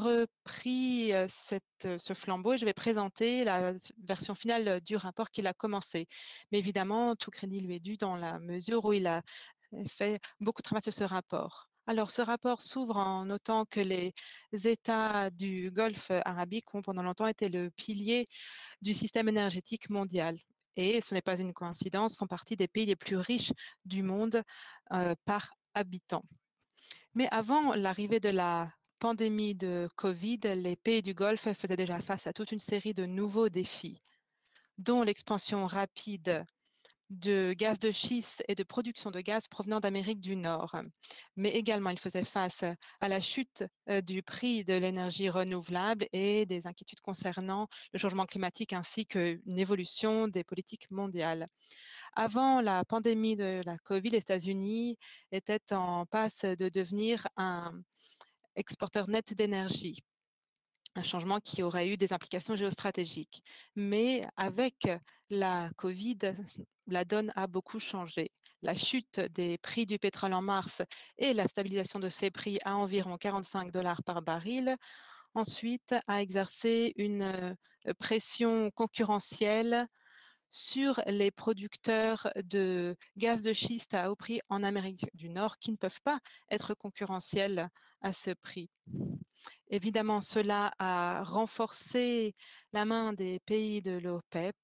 repris ce flambeau et je vais présenter la version finale du rapport qu'il a commencé. Mais évidemment, tout crédit lui est dû dans la mesure où il a fait beaucoup de travail sur ce rapport. Alors, ce rapport s'ouvre en notant que les États du Golfe arabique ont pendant longtemps été le pilier du système énergétique mondial. Et ce n'est pas une coïncidence, font partie des pays les plus riches du monde par habitant. Mais avant l'arrivée de la pandémie de Covid, les pays du Golfe faisaient déjà face à toute une série de nouveaux défis, dont l'expansion rapide de gaz de schiste et de production de gaz provenant d'Amérique du Nord. Mais également, ils faisaient face à la chute du prix de l'énergie renouvelable et des inquiétudes concernant le changement climatique ainsi qu'une évolution des politiques mondiales. Avant la pandémie de la Covid, les États-Unis étaient en passe de devenir un exporteur net d'énergie, un changement qui aurait eu des implications géostratégiques. Mais avec la Covid, la donne a beaucoup changé. La chute des prix du pétrole en mars et la stabilisation de ces prix à environ 45 $ par baril, ensuite a exercé une pression concurrentielle sur les producteurs de gaz de schiste à haut prix en Amérique du Nord qui ne peuvent pas être concurrentiels à ce prix. Évidemment, cela a renforcé la main des pays de l'OPEP,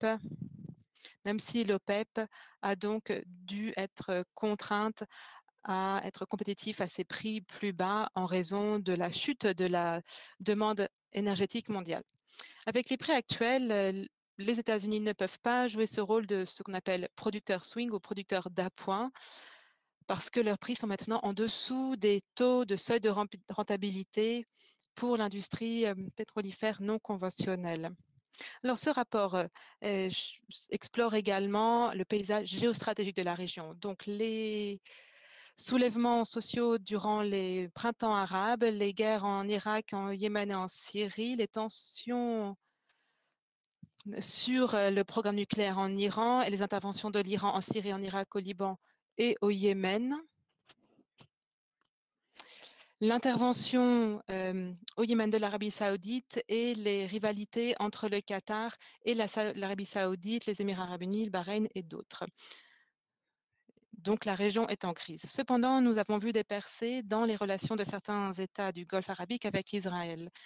même si l'OPEP a donc dû être contrainte à être compétitif à ces prix plus bas en raison de la chute de la demande énergétique mondiale. Avec les prix actuels, les États-Unis ne peuvent pas jouer ce rôle de ce qu'on appelle producteur swing ou producteur d'appoint parce que leurs prix sont maintenant en dessous des taux de seuil de rentabilité pour l'industrie pétrolifère non conventionnelle. Alors, ce rapport explore également le paysage géostratégique de la région. Donc, les soulèvements sociaux durant les printemps arabes, les guerres en Irak, en Yémen et en Syrie, les tensions sur le programme nucléaire en Iran et les interventions de l'Iran en Syrie, en Irak, au Liban et au Yémen. L'intervention au Yémen de l'Arabie saoudite et les rivalités entre le Qatar et l'Arabie saoudite, les Émirats arabes unis, le Bahreïn et d'autres. Donc la région est en crise. Cependant, nous avons vu des percées dans les relations de certains États du Golfe arabique avec Israël.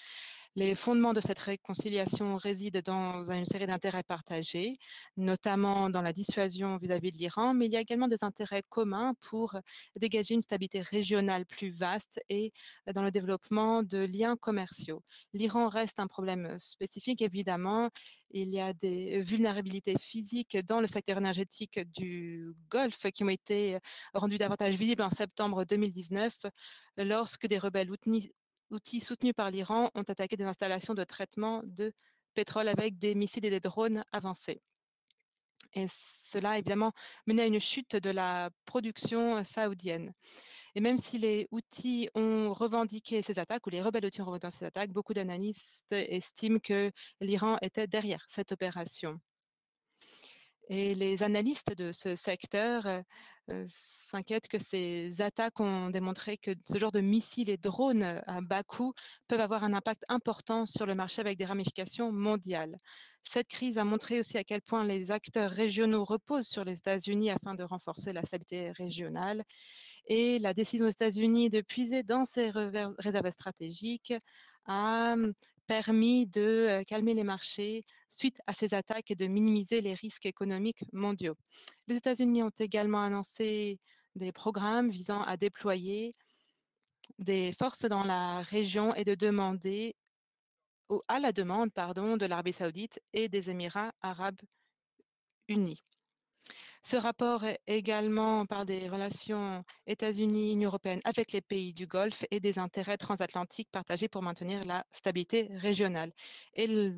Les fondements de cette réconciliation résident dans une série d'intérêts partagés, notamment dans la dissuasion vis-à-vis de l'Iran, mais il y a également des intérêts communs pour dégager une stabilité régionale plus vaste et dans le développement de liens commerciaux. L'Iran reste un problème spécifique, évidemment. Il y a des vulnérabilités physiques dans le secteur énergétique du Golfe qui ont été rendues davantage visibles en septembre 2019 lorsque des rebelles outils soutenus par l'Iran ont attaqué des installations de traitement de pétrole avec des missiles et des drones avancés. Et cela a évidemment mené à une chute de la production saoudienne. Et même si les Houthis ont revendiqué ces attaques, ou les rebelles Houthis ont revendiqué ces attaques, beaucoup d'analystes estiment que l'Iran était derrière cette opération. Et les analystes de ce secteur s'inquiètent que ces attaques ont démontré que ce genre de missiles et drones à bas coût peuvent avoir un impact important sur le marché avec des ramifications mondiales. Cette crise a montré aussi à quel point les acteurs régionaux reposent sur les États-Unis afin de renforcer la stabilité régionale. Et la décision des États-Unis de puiser dans ces réserves stratégiques a permis de calmer les marchés suite à ces attaques et de minimiser les risques économiques mondiaux. Les États-Unis ont également annoncé des programmes visant à déployer des forces dans la région et de demander à la demande de l'Arabie saoudite et des Émirats arabes unis. Ce rapport également parle des relations États-Unis-Union européenne avec les pays du Golfe et des intérêts transatlantiques partagés pour maintenir la stabilité régionale. Et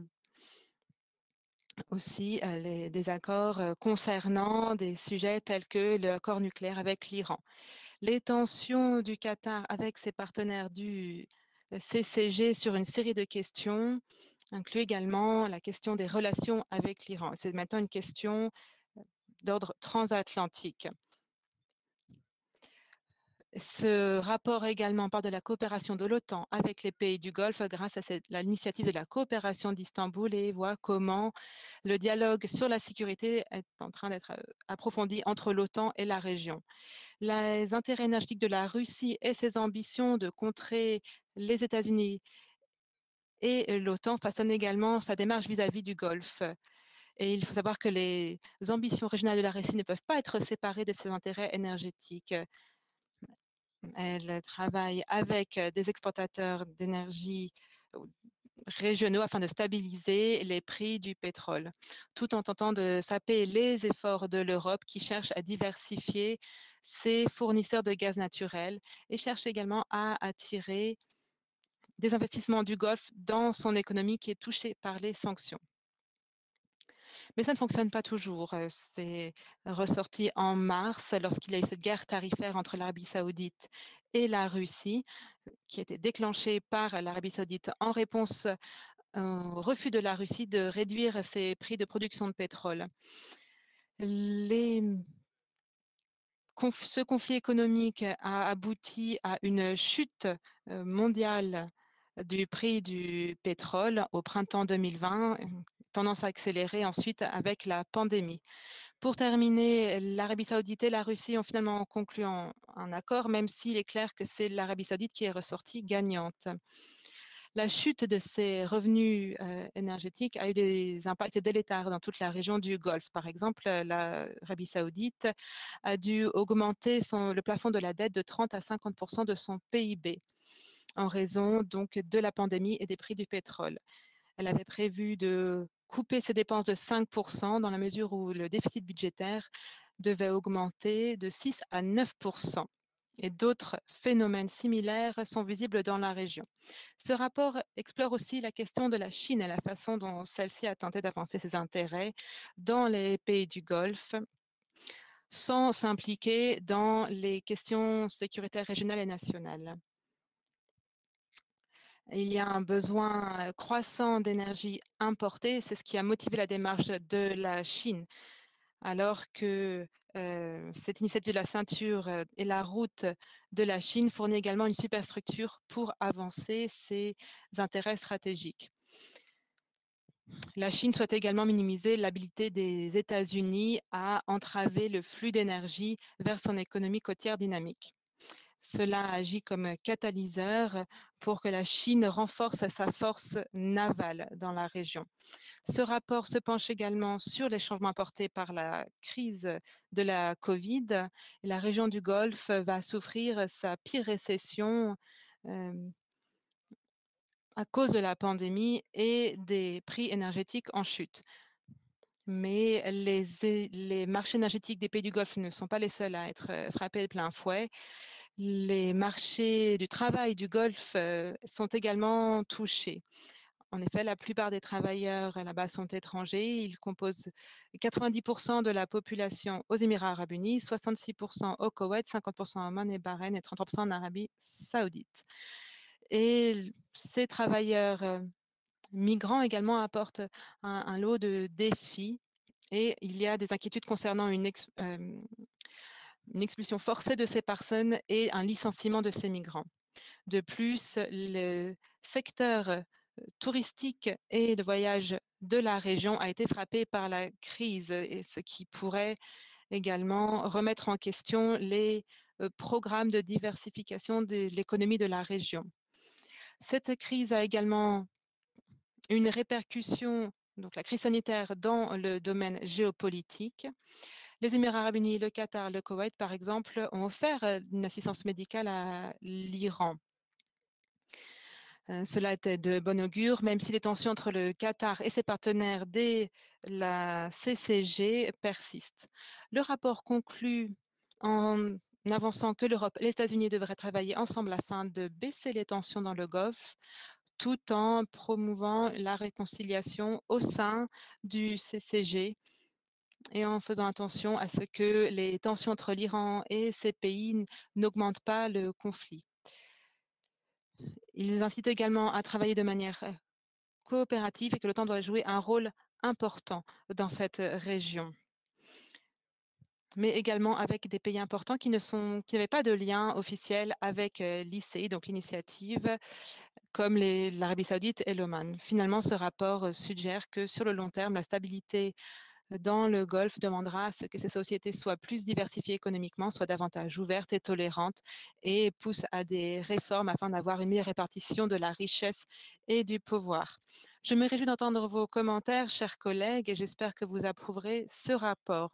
aussi des accords concernant des sujets tels que l'accord nucléaire avec l'Iran. Les tensions du Qatar avec ses partenaires du CCG sur une série de questions incluent également la question des relations avec l'Iran. C'est maintenant une question d'ordre transatlantique. Ce rapport également parle de la coopération de l'OTAN avec les pays du Golfe grâce à l'initiative de la coopération d'Istanbul et voit comment le dialogue sur la sécurité est en train d'être approfondi entre l'OTAN et la région. Les intérêts énergétiques de la Russie et ses ambitions de contrer les États-Unis et l'OTAN façonnent également sa démarche vis-à-vis du Golfe. Et il faut savoir que les ambitions régionales de la Russie ne peuvent pas être séparées de ses intérêts énergétiques. Elle travaille avec des exportateurs d'énergie régionaux afin de stabiliser les prix du pétrole, tout en tentant de saper les efforts de l'Europe qui cherche à diversifier ses fournisseurs de gaz naturel et cherche également à attirer des investissements du Golfe dans son économie qui est touchée par les sanctions. Mais ça ne fonctionne pas toujours. C'est ressorti en mars lorsqu'il y a eu cette guerre tarifaire entre l'Arabie saoudite et la Russie, qui a été déclenchée par l'Arabie saoudite en réponse au refus de la Russie de réduire ses prix de production de pétrole. Ce conflit économique a abouti à une chute mondiale du prix du pétrole au printemps 2020, tendance à accélérer ensuite avec la pandémie. Pour terminer, l'Arabie saoudite et la Russie ont finalement conclu un accord, même s'il est clair que c'est l'Arabie saoudite qui est ressortie gagnante. La chute de ces revenus énergétiques a eu des impacts délétères dans toute la région du Golfe. Par exemple, l'Arabie saoudite a dû augmenter le plafond de la dette de 30 à 50% de son PIB en raison donc de la pandémie et des prix du pétrole. Elle avait prévu de couper ses dépenses de 5% dans la mesure où le déficit budgétaire devait augmenter de 6 à 9%. Et d'autres phénomènes similaires sont visibles dans la région. Ce rapport explore aussi la question de la Chine et la façon dont celle-ci a tenté d'avancer ses intérêts dans les pays du Golfe sans s'impliquer dans les questions sécuritaires régionales et nationales. Il y a un besoin croissant d'énergie importée, c'est ce qui a motivé la démarche de la Chine, alors que cette initiative de la ceinture et la route de la Chine fournit également une superstructure pour avancer ses intérêts stratégiques. La Chine souhaite également minimiser l'habilité des États-Unis à entraver le flux d'énergie vers son économie côtière dynamique. Cela agit comme catalyseur pour que la Chine renforce sa force navale dans la région. Ce rapport se penche également sur les changements apportés par la crise de la Covid. La région du Golfe va souffrir sa pire récession à cause de la pandémie et des prix énergétiques en chute. Mais les marchés énergétiques des pays du Golfe ne sont pas les seuls à être frappés de plein fouet. Les marchés du travail du Golfe sont également touchés. En effet, la plupart des travailleurs là-bas sont étrangers. Ils composent 90% de la population aux Émirats arabes unis, 66% au Koweït, 50% en Oman et Bahreïn et 33% en Arabie saoudite. Et ces travailleurs migrants également apportent un lot de défis et il y a des inquiétudes concernant une expulsion forcée de ces personnes et un licenciement de ces migrants. De plus, le secteur touristique et de voyage de la région a été frappé par la crise, et ce qui pourrait également remettre en question les programmes de diversification de l'économie de la région. Cette crise a également une répercussion, donc la crise sanitaire, dans le domaine géopolitique. Les Émirats arabes unis, le Qatar, le Koweït, par exemple, ont offert une assistance médicale à l'Iran. Cela était de bon augure, même si les tensions entre le Qatar et ses partenaires dès la CCG persistent. Le rapport conclut en avançant que l'Europe et les États-Unis devraient travailler ensemble afin de baisser les tensions dans le Golfe, tout en promouvant la réconciliation au sein du CCG et en faisant attention à ce que les tensions entre l'Iran et ces pays n'augmentent pas le conflit. Ils incitent également à travailler de manière coopérative et que l'OTAN doit jouer un rôle important dans cette région, mais également avec des pays importants qui n'avaient pas de lien officiel avec l'ICI, donc l'initiative, comme l'Arabie saoudite et l'Oman. Finalement, ce rapport suggère que sur le long terme, la stabilité dans le Golfe demandera à ce que ces sociétés soient plus diversifiées économiquement, soient davantage ouvertes et tolérantes et poussent à des réformes afin d'avoir une meilleure répartition de la richesse et du pouvoir. Je me réjouis d'entendre vos commentaires, chers collègues, et j'espère que vous approuverez ce rapport.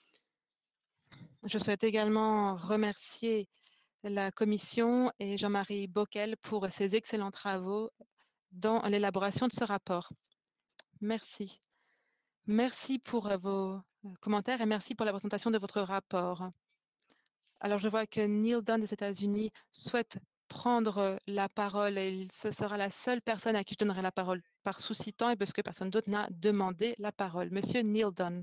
Je souhaite également remercier la Commission et Jean-Marie Bockel pour ses excellents travaux dans l'élaboration de ce rapport. Merci. Merci pour vos commentaires et merci pour la présentation de votre rapport. Alors, je vois que Neil Dunn des États-Unis souhaite prendre la parole et ce sera la seule personne à qui je donnerai la parole par souci temps et parce que personne d'autre n'a demandé la parole. Monsieur Neil Dunn.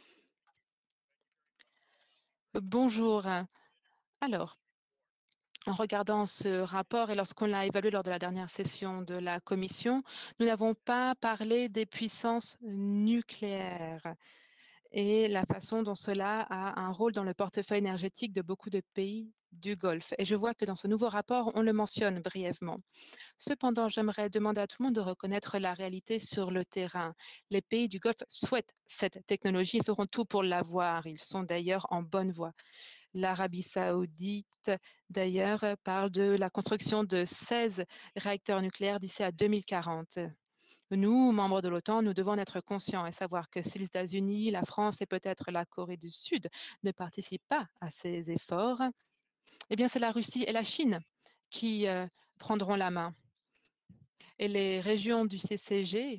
Bonjour. Alors, en regardant ce rapport et lorsqu'on l'a évalué lors de la dernière session de la Commission, nous n'avons pas parlé des puissances nucléaires et la façon dont cela a un rôle dans le portefeuille énergétique de beaucoup de pays du Golfe. Et je vois que dans ce nouveau rapport, on le mentionne brièvement. Cependant, j'aimerais demander à tout le monde de reconnaître la réalité sur le terrain. Les pays du Golfe souhaitent cette technologie et feront tout pour l'avoir. Ils sont d'ailleurs en bonne voie. L'Arabie saoudite, d'ailleurs, parle de la construction de 16 réacteurs nucléaires d'ici à 2040. Nous, membres de l'OTAN, nous devons être conscients et savoir que si les États-Unis, la France et peut-être la Corée du Sud ne participent pas à ces efforts, eh bien c'est la Russie et la Chine qui prendront la main. Et les régions du CCG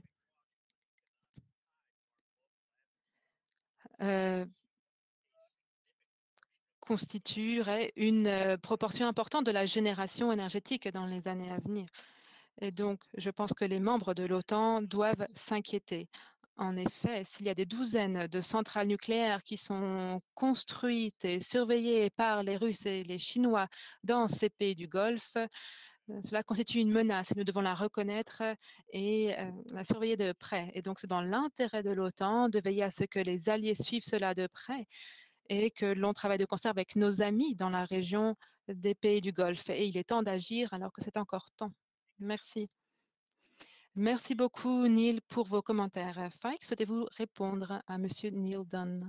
constitueraient une proportion importante de la génération énergétique dans les années à venir. Et donc, je pense que les membres de l'OTAN doivent s'inquiéter. En effet, s'il y a des douzaines de centrales nucléaires qui sont construites et surveillées par les Russes et les Chinois dans ces pays du Golfe, cela constitue une menace et nous devons la reconnaître et la surveiller de près. Et donc, c'est dans l'intérêt de l'OTAN de veiller à ce que les alliés suivent cela de près et que l'on travaille de concert avec nos amis dans la région des pays du Golfe. Et il est temps d'agir alors que c'est encore temps. Merci. Merci beaucoup, Neil, pour vos commentaires. Faik, souhaitez-vous répondre à Monsieur Neil Dunn?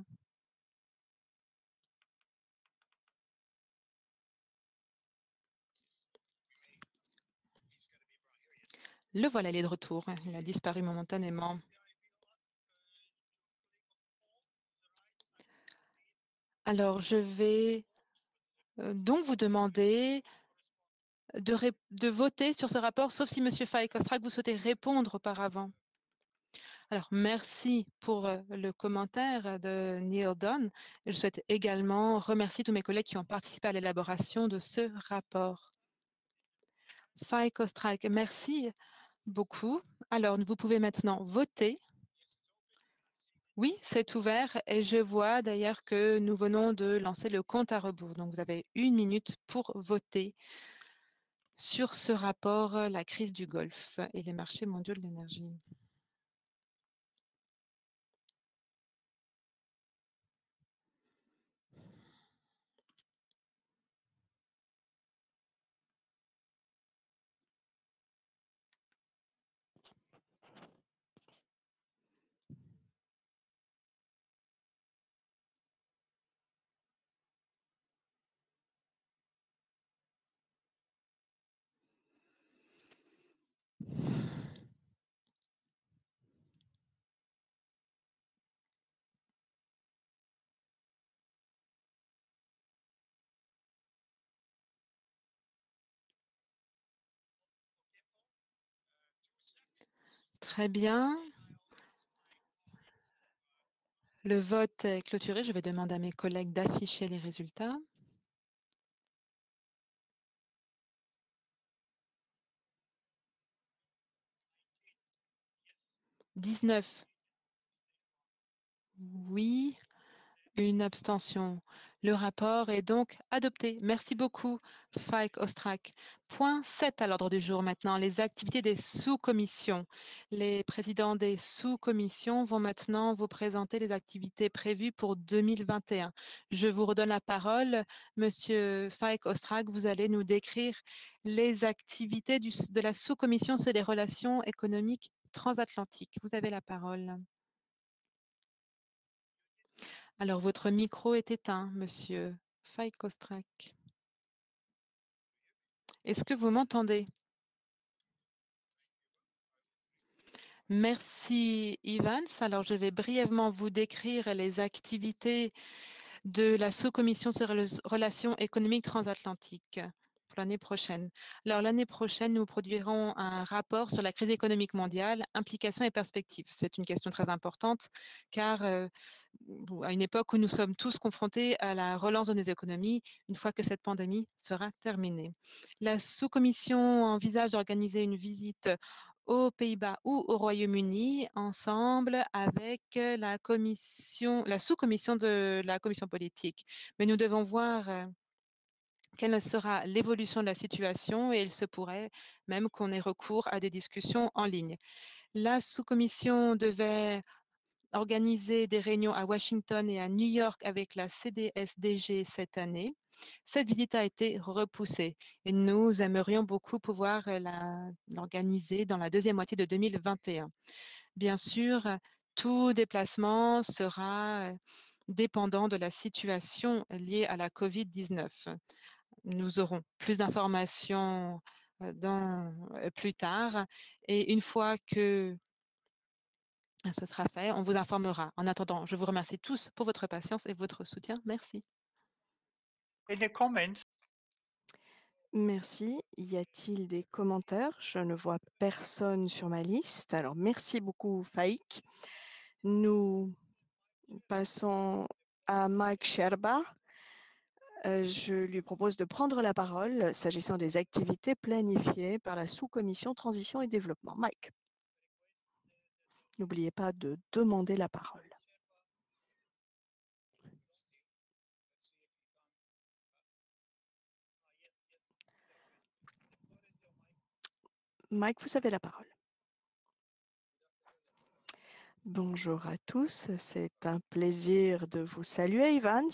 Le voilà, il est de retour. Il a disparu momentanément. Alors, je vais donc vous demander de voter sur ce rapport, sauf si Monsieur Faye-Kostrak vous souhaitez répondre auparavant. Alors, merci pour le commentaire de Neil Dunn. Je souhaite également remercier tous mes collègues qui ont participé à l'élaboration de ce rapport. Faye-Kostrak, merci beaucoup. Alors, vous pouvez maintenant voter. Oui, c'est ouvert et je vois d'ailleurs que nous venons de lancer le compte à rebours. Donc, vous avez 1 minute pour voter sur ce rapport, la crise du Golfe et les marchés mondiaux de l'énergie. Très bien. Le vote est clôturé. Je vais demander à mes collègues d'afficher les résultats. « 19 oui, une abstention. Le rapport est donc adopté. Merci beaucoup, Faye-Kostrak. Point 7 à l'ordre du jour maintenant, les activités des sous-commissions. Les présidents des sous-commissions vont maintenant vous présenter les activités prévues pour 2021. Je vous redonne la parole. Monsieur Faye-Kostrak, vous allez nous décrire les activités de la sous-commission sur les relations économiques transatlantiques. Vous avez la parole. Alors, votre micro est éteint, monsieur Faye-Kostrak. Est-ce que vous m'entendez? Merci, Evans. Alors, je vais brièvement vous décrire les activités de la sous-commission sur les relations économiques transatlantiques pour l'année prochaine. Alors, l'année prochaine, nous produirons un rapport sur la crise économique mondiale, implications et perspectives. C'est une question très importante car à une époque où nous sommes tous confrontés à la relance de nos économies, une fois que cette pandémie sera terminée. La sous-commission envisage d'organiser une visite aux Pays-Bas ou au Royaume-Uni ensemble avec la sous-commission de la commission politique. Mais nous devons voir quelle sera l'évolution de la situation et il se pourrait même qu'on ait recours à des discussions en ligne. La sous-commission devait organiser des réunions à Washington et à New York avec la CDSDG cette année. Cette visite a été repoussée et nous aimerions beaucoup pouvoir l'organiser dans la deuxième moitié de 2021. Bien sûr, tout déplacement sera dépendant de la situation liée à la COVID-19. Nous aurons plus d'informations plus tard et une fois que ce sera fait, on vous informera. En attendant, je vous remercie tous pour votre patience et votre soutien. Merci. Any comments? Merci. Y a-t-il des commentaires? Je ne vois personne sur ma liste. Alors, merci beaucoup, Faïk. Nous passons à Mike Sherba. Je lui propose de prendre la parole s'agissant des activités planifiées par la sous-commission Transition et Développement. Mike. N'oubliez pas de demander la parole. Mike, vous avez la parole. Bonjour à tous, c'est un plaisir de vous saluer, Evans.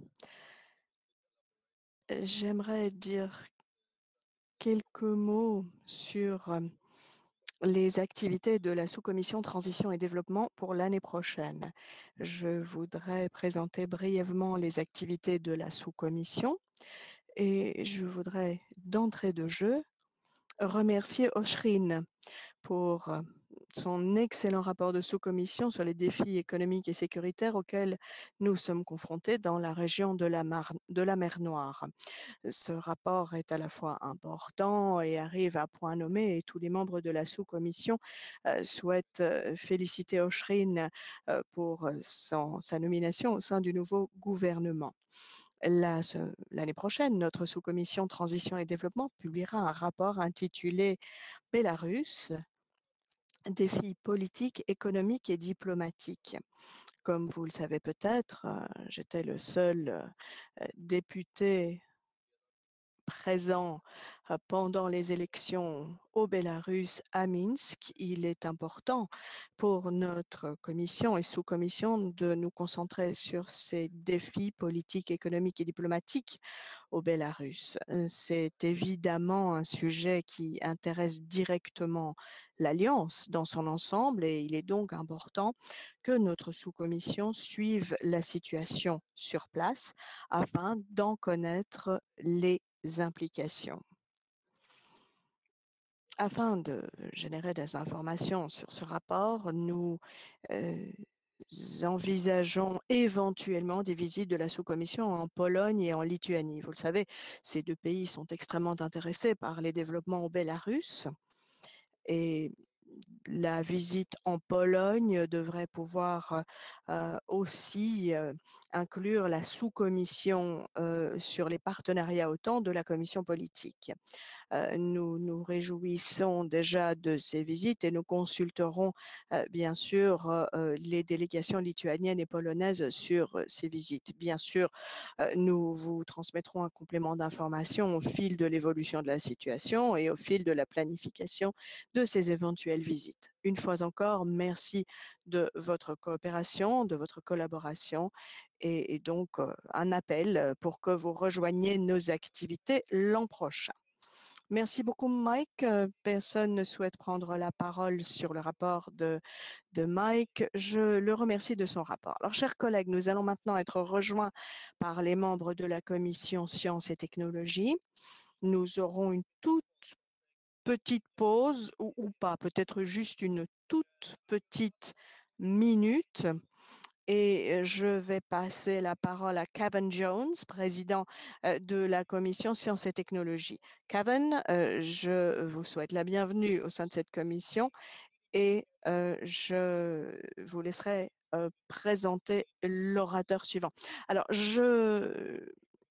J'aimerais dire quelques mots sur les activités de la sous-commission Transition et Développement pour l'année prochaine. Je voudrais présenter brièvement les activités de la sous-commission et je voudrais d'entrée de jeu remercier Oshrin pour son excellent rapport de sous-commission sur les défis économiques et sécuritaires auxquels nous sommes confrontés dans la région de la mer Noire. Ce rapport est à la fois important et arrive à point nommé, et tous les membres de la sous-commission souhaitent féliciter Oshrin pour sa nomination au sein du nouveau gouvernement. L'année prochaine, notre sous-commission Transition et Développement publiera un rapport intitulé Bélarus, défis politiques, économiques et diplomatiques. Comme vous le savez peut-être, j'étais le seul député présent pendant les élections au Bélarus à Minsk. Il est important pour notre commission et sous-commission de nous concentrer sur ces défis politiques, économiques et diplomatiques au Bélarus. C'est évidemment un sujet qui intéresse directement l'Alliance dans son ensemble, et il est donc important que notre sous-commission suive la situation sur place afin d'en connaître les implications. Afin de générer des informations sur ce rapport, nous envisageons éventuellement des visites de la sous-commission en Pologne et en Lituanie. Vous le savez, ces deux pays sont extrêmement intéressés par les développements au Bélarus, et la visite en Pologne devrait pouvoir aussi inclure la sous-commission sur les partenariats OTAN de la commission politique. Nous nous réjouissons déjà de ces visites et nous consulterons bien sûr les délégations lituaniennes et polonaises sur ces visites. Bien sûr, nous vous transmettrons un complément d'information au fil de l'évolution de la situation et au fil de la planification de ces éventuelles visites. Une fois encore, merci de votre coopération, de votre collaboration, et donc un appel pour que vous rejoigniez nos activités l'an prochain. Merci beaucoup, Mike. Personne ne souhaite prendre la parole sur le rapport de Mike. Je le remercie de son rapport. Alors, chers collègues, nous allons maintenant être rejoints par les membres de la commission Sciences et Technologies. Nous aurons une toute petite pause, ou pas, peut-être juste une toute petite minute. Et je vais passer la parole à Kevin Jones, président de la commission Sciences et Technologies. Kevin, je vous souhaite la bienvenue au sein de cette commission, et je vous laisserai présenter l'orateur suivant. Alors, je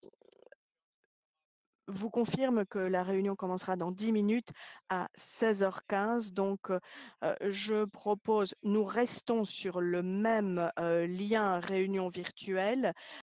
vous confirme que la réunion commencera dans 10 minutes à 16h15. Donc, je propose, nous restons sur le même lien réunion virtuelle.